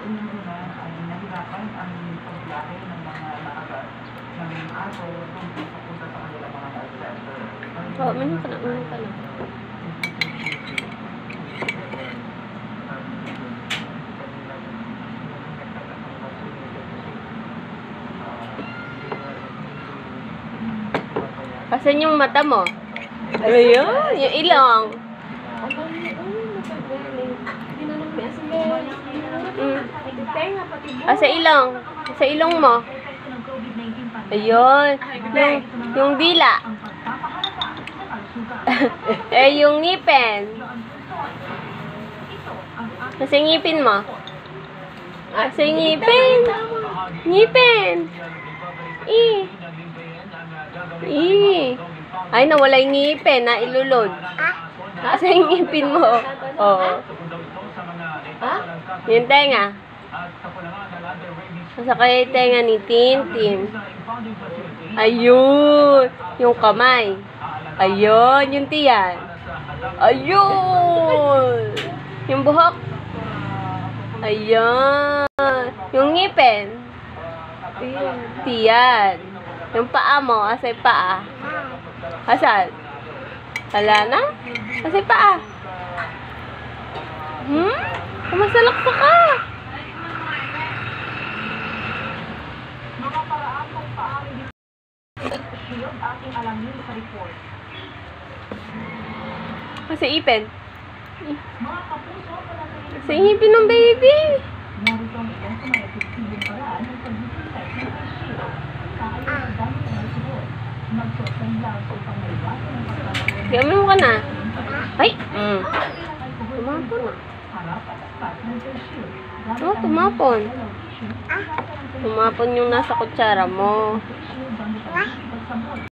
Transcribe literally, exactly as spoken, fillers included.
unang-una ay nahirapan ang pagbiyahe ng mga nakagat ng aso kung papunta sa kanilang mga health center. Oh, minum ka na, minum ka na. Asan yung mata mo? Ayun, yung ilong. Mm. Asa ilong? Sa ilong mo? Ayun. Yung, yung dila. Eh, yung ngipin. Asa yung ngipin mo? Asa yung ngipin? Ngipin. Eh. Eh. Ay, nawala yung ngipin na ilulod. Asa yung ngipin mo? Oo. Ha? Yung tenga. Asa kaya yung tenga ni Tintin? Ayun. Yung kamay. Ayun. Yung tiyan. Ayun. Yung buhok. Ayun. Yung ngipin. Tiyan. Yung paa mo. Asa yung paa? Asan? Wala na? Asa yung paa? Hmm? Kumasalaksa ka. Mga paraan kung paano yung ating alamin sa report. Asa ipin? Mga kapuso, Sa ngipin ng baby. narito ang ilan sa mga epektibong paraan ng pag-detect ng issue. Kaya ang dami ng nagsuot. Magsuot lang sa upang maiwasan ng pagkakaroon ng Gamin mo ka na. Ay! Mm. Tumapon na. Oh, tumapon. Tumapon yung nasa kutsara mo.